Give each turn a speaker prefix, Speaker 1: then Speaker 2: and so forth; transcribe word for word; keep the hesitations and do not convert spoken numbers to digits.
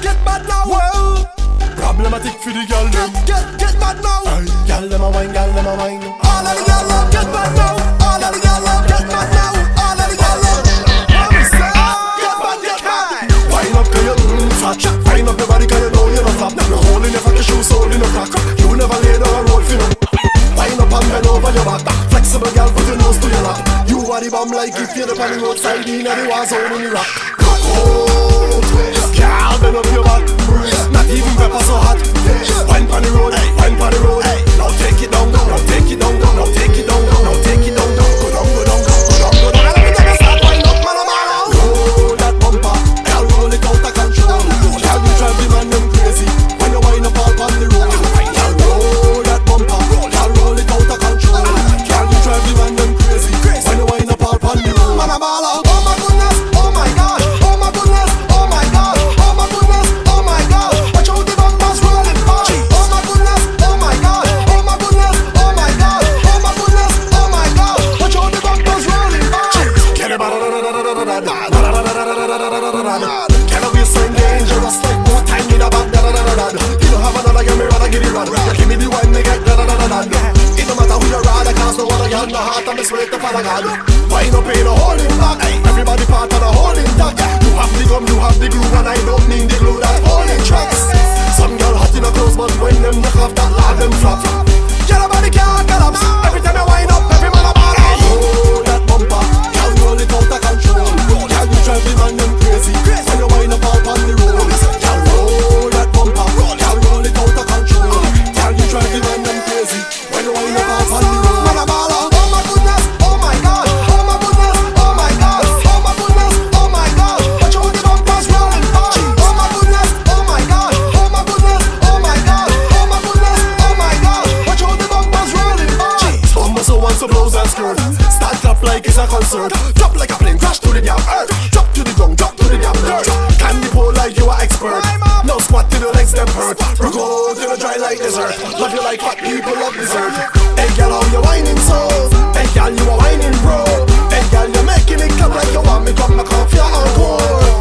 Speaker 1: get mad now. Well, problematic for the girl them. Get, get mad now. Girl them a wine, girl them a wine. All of the girl them get mad now. All of the girl them get mad now. All of the girl them. Get mad, get mad. Wine up 'cause you mm, fat. Wine up your body 'cause you know you're not fat. No hole in your fucking shoes, hole in your crack. You never lay down and roll for no. Wine up and bend over your back. Flexible girl, put your nose to your lap. You are the bomb like if you're the on the roadside in the war zone in Iraq. Oh, girl, bend up your back. Not even pepper so hot. Wine pon the road, wine pon the road. Now take it down, now take it down, now take it down, now take it down, go down, go down, go down, go down. Let me take a start, wine up, man, man. Roll that bumper, girl, roll it out of control. Girl, you drive the man them crazy when you wine up all on the road. Girl, roll that bumper, girl, roll it out of control. Girl, you drive the man them crazy when you wine up all on the road. Man, man, oh my goodness, oh my God, oh my goodness, oh my God, oh my goodness, oh my God. Watch out the bumpers rolling by. Oh my goodness, oh my God, oh my goodness, oh my God, oh my goodness, oh my God. Watch out the bumpers rolling by. Get it, can we so dangerous like more time in a bag? You don't have another girl, me rather give you one. You give me the one, me get da da da da da. It don't matter who you rather, cause no other girl, no heart, I'm straight to Father God. Wine up in a holding back. Everybody part of the holding tack. You have the gum, you have the glue, and I don't mean the glue that holding tracks. Some girl hot in a clothes, but when them knock off that lad, them flop. Get a body can't collapse. Every time you wind up, every man a ball. Oh, that bumper, girl, roll it out of control. Girl, you drive the man them crazy when you wind up all on the road. Girl, roll that bumper, girl, roll it out of control. Girl, you drive the man them crazy when you wind up all on the road. Man a ball. Oh my goodness, oh my God, oh my goodness, oh my God, oh my goodness, oh my God. Watch out the bumpers rolling by. Oh my goodness, oh my God, oh my goodness, oh my God, oh my goodness, oh my God. Watch out the bumpers rolling by. Bumpers so want to blows and skirt. Start clap like it's a concert. Drop like a plane, crash to the damn earth. Drop to the ground, drop to the damn dirt. Can the pole like you are expert. No squat till your legs them hurt. Rock out till you dry like dessert. Love you like fat people love dessert. Hey girl, how you whining so? Hey girl, you are whining bro. Hey girl, you're making it clap like you want me come back off your encore.